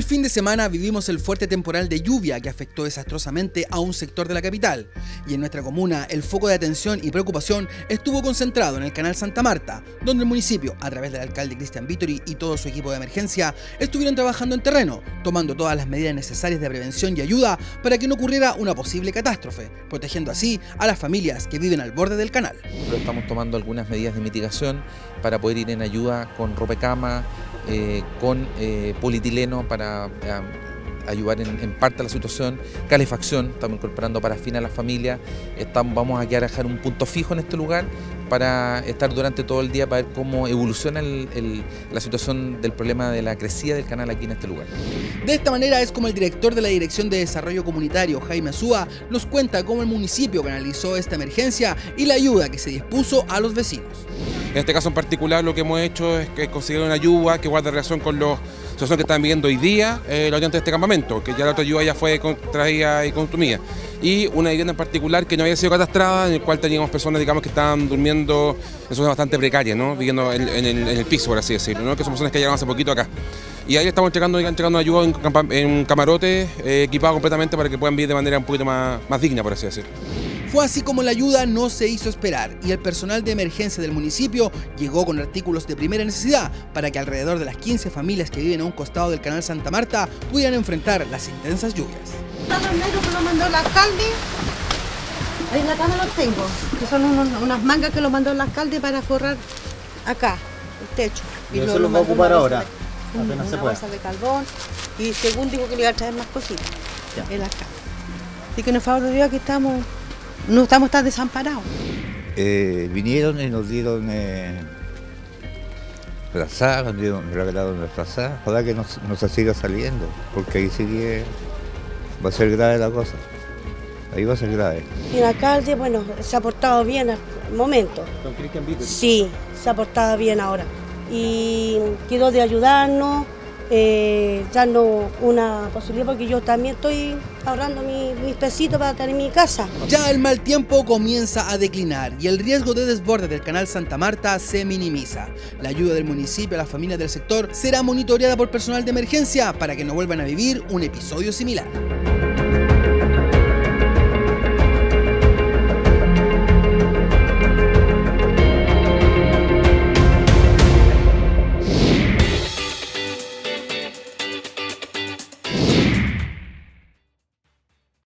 fin de semana vivimos el fuerte temporal de lluvia que afectó desastrosamente a un sector de la capital. Y en nuestra comuna, el foco de atención y preocupación estuvo concentrado en el canal Santa Marta, donde el municipio, a través del alcalde Cristian Vittori y todo su equipo de emergencia, estuvieron trabajando en terreno, tomando todas las medidas necesarias de prevención y ayuda para que no ocurriera una posible catástrofe, protegiendo así a las familias que viven al borde del canal. Estamos tomando algunas medidas de mitigación para poder ir en ayuda con ropa de cama, con polietileno para ayudar en parte a la situación, calefacción, estamos incorporando parafina a las familias, vamos a dejar un punto fijo en este lugar para estar durante todo el día para ver cómo evoluciona la situación del problema de la crecida del canal aquí en este lugar. De esta manera es como el director de la Dirección de Desarrollo Comunitario, Jaime Azúa, nos cuenta cómo el municipio canalizó esta emergencia y la ayuda que se dispuso a los vecinos. En este caso en particular lo que hemos hecho es que conseguir una ayuda que guarde relación con la situación que están viviendo hoy día los habitantes de este campamento, que ya la otra ayuda ya fue traída y consumida. Y una vivienda en particular que no había sido catastrada, en el cual teníamos personas, digamos, que estaban durmiendo en zonas bastante precarias, ¿no? Viviendo en el piso, por así decirlo, ¿no? Que son personas que llegaron hace poquito acá. Y ahí estamos entregando ayuda en camarotes equipados completamente para que puedan vivir de manera un poquito más digna, por así decirlo. Fue así como la ayuda no se hizo esperar y el personal de emergencia del municipio llegó con artículos de primera necesidad para que alrededor de las 15 familias que viven a un costado del canal Santa Marta pudieran enfrentar las intensas lluvias. Los negros que lo mandó el alcalde, ahí en la cama los tengo, que son unas mangas que lo mandó el alcalde para forrar acá, el techo. Y eso lo va a ocupar ahora, apenas se pueda. Una bolsa de carbón y según dijo que le iba a traer más cositas, en la cama. Así que en el favor de Dios que no estamos tan desamparados. Vinieron y nos dieron frazada, nos regalaron la frazada. Ojalá que no se siga saliendo, porque ahí sigue, va a ser grave la cosa. Ahí va a ser grave. Y el alcalde, bueno, se ha portado bien al momento. ¿Don Cristian Vittori? Sí, se ha portado bien ahora. Y quedó de ayudarnos, dando una posibilidad, porque yo también estoy ahorrando mis pesitos para tener mi casa. Ya el mal tiempo comienza a declinar y el riesgo de desborde del canal Santa Marta se minimiza. La ayuda del municipio a las familias del sector será monitoreada por personal de emergencia para que no vuelvan a vivir un episodio similar.